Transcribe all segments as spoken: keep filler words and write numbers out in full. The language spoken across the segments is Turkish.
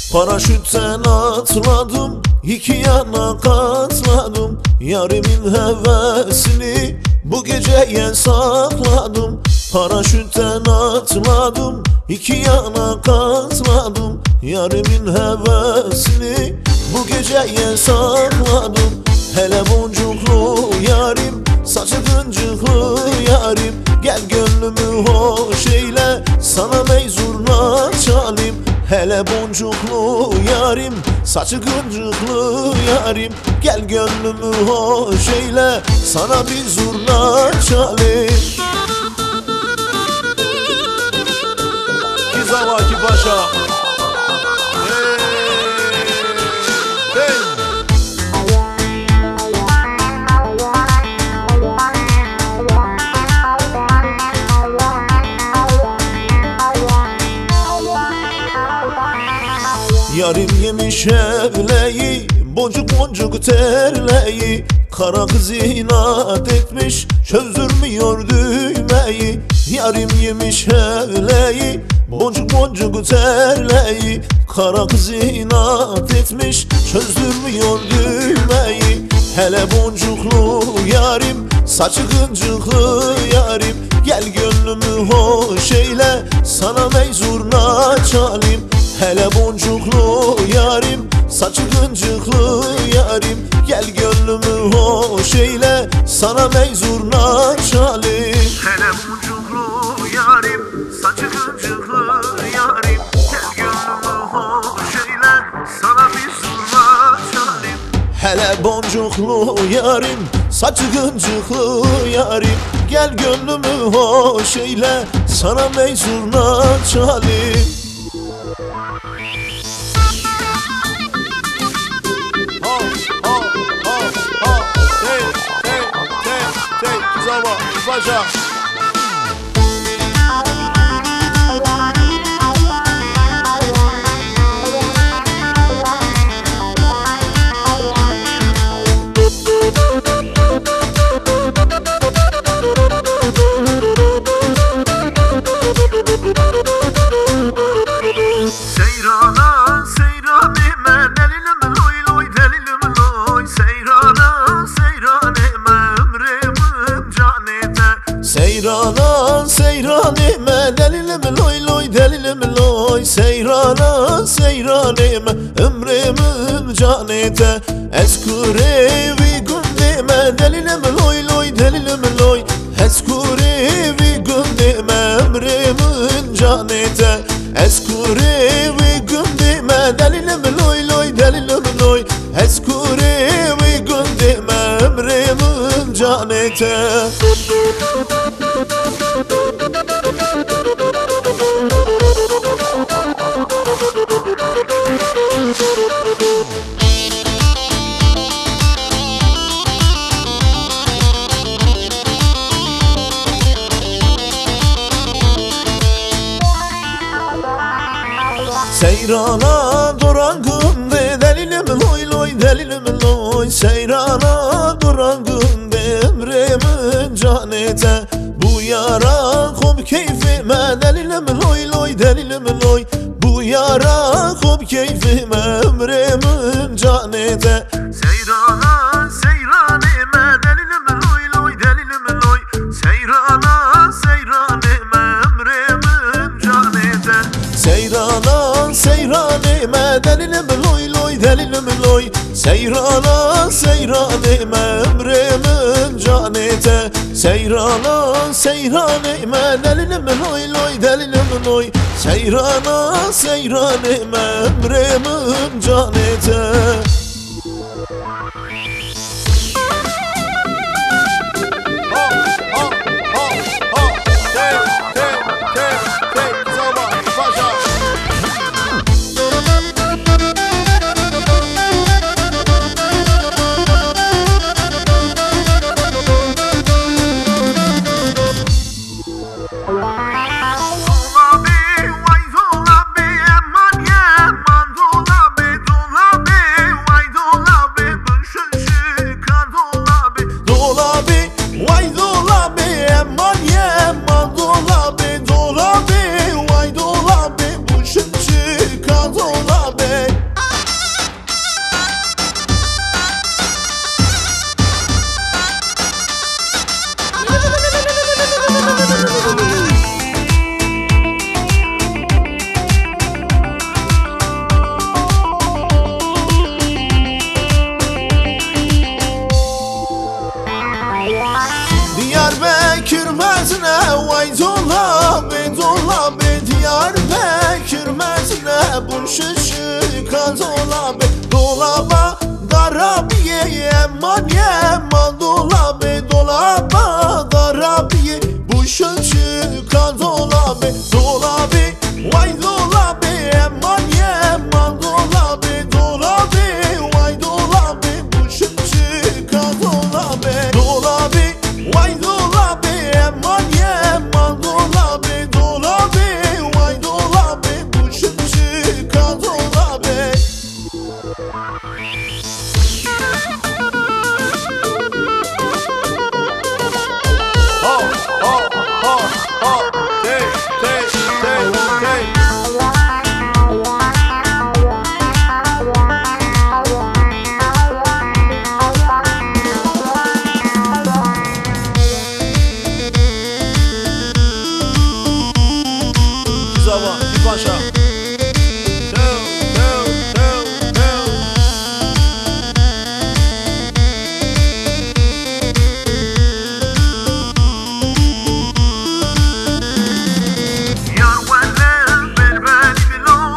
Paraşütten atladım, iki yana katladım. Yarimin hevesini bu geceye sakladım. Paraşütten atladım, iki yana katladım. Yarimin hevesini bu geceye sakladım. Hele boncuklu yarim, saçı gıncıklı yarim, gel gönlümü hoş eyle, sana meyzurna çalayım. Hele boncuklu yarim, saçı gıncıklı yarim, gel gönlümü hoş eyle, sana bir zurna çalayım. Ki zavaki paşa. Yarim yemiş evleyi, boncuk boncuk terleyi. Kara kız inat etmiş, çözdürmüyor düğmeyi. Yarim yemiş evleyi, boncuk boncuk terleyi. Kara kız inat etmiş, çözdürmüyor düğmeyi. Hele boncuklu yarim, saçı gıncıklı yarim, gel gönlümü hoş eyle, sana meyzurna çalayım. Hele boncuklu yarim, saçı gıncıklı yarim, gel gönlümü hoş eyle, sana meyzurna çalayım. Hele boncuklu yarim, saçı gıncıklı yarim, gel gönlümü hoş eyle, sana bir zurna çalayım. Hele boncuklu yarim, saçı gıncıklı yarim, gel gönlümü hoş eyle, sana meyzurna çalayım. Zava, paşa. Seyrana, seyranime, delilim loy loy, delilim loy. Seyrana, seyranime, ömrümün canete. Seyrana, seyranime, delilim loy loy, delilim loy. Seyrana, seyranime, ömrümün canete. Eskurevi gündeme, delilim loy loy, delilim loy. Eskurevi gündeme, ömrümün canete. Eskurevi gündeme, delilim loy loy, delilim loy. Eskurevi gündeme, ömrümün canete. Seyrana duran günde, delilim loy loy, delilim loy. Seyrana duran günde, ömrümün canete. Bu yara kop keyfime, delilim loy loy, delilim loy. Bu yara kop keyfime, ömrümün canete. Seyrana, seyranime, delilim loy loy, delilim loy. Seyrana, seyranime, ömrümün canete. Seyrana, seyranime, delilim loy loy, delilim loy. Seyrana, seyranime, ömrümün canete. Seyrana, seyranime, delilim loy loy, delilim loy. Seyrana, seyranime, ömrümün canete. Dolabı, vay dolabı, vay dolabı, bın şın şın. Bekirmezine vay dolabı dolabı Diyar bekirmezine bu şişika dolabı Dolaba darabiye eman yeman dolabı Dolaba darabiye bu şişika dolabı Dolabı vay dolabı eman yeman dolabı Dolabı vay dolabı bu şişika dolabı Dolabı vay dolabı eman yeman dolabı Dolabı vay dolabı bu şişika dolabı Ho ho ho ho hey hey hey hey Zava, Dipaşa. Tell, tell, tell, tell. Yar velle berberi bilo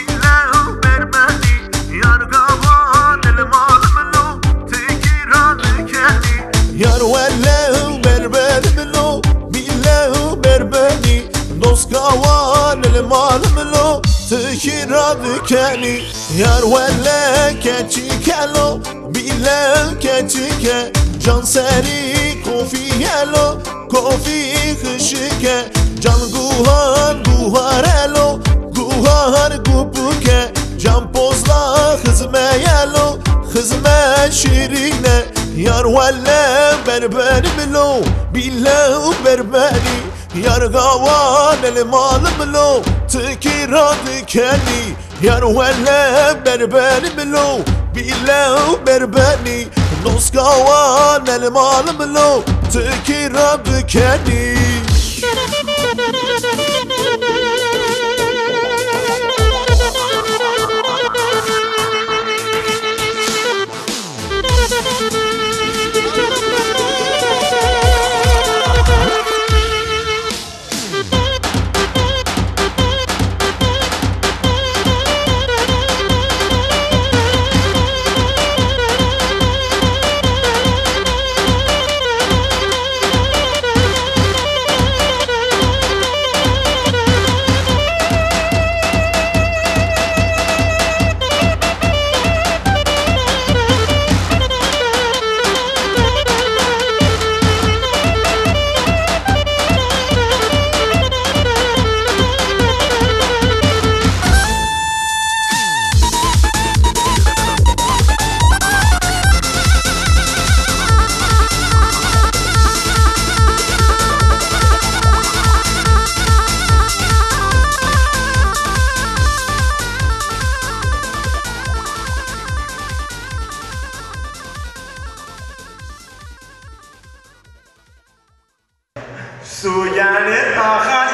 Bille berberi Yar gavan elmal bilo Tekiran keni Yar velle berber bilo Bille berbeni Dost kavan el-mal milo Tıkira dükeni Yar velle keçikelo Bille keçike Can seri kofi yelo Kofi hışike Can guhar guharelo Guhar gubuke Can pozla hızme yelo Hızme şirine Yar velle berberi bilo Bille berberi Yar gavan el-mal milo Tıkira dükeni Yar velle berberi bilo Bille berberi Dost gavan el-mal milo Tıkira dükeni Suyane taha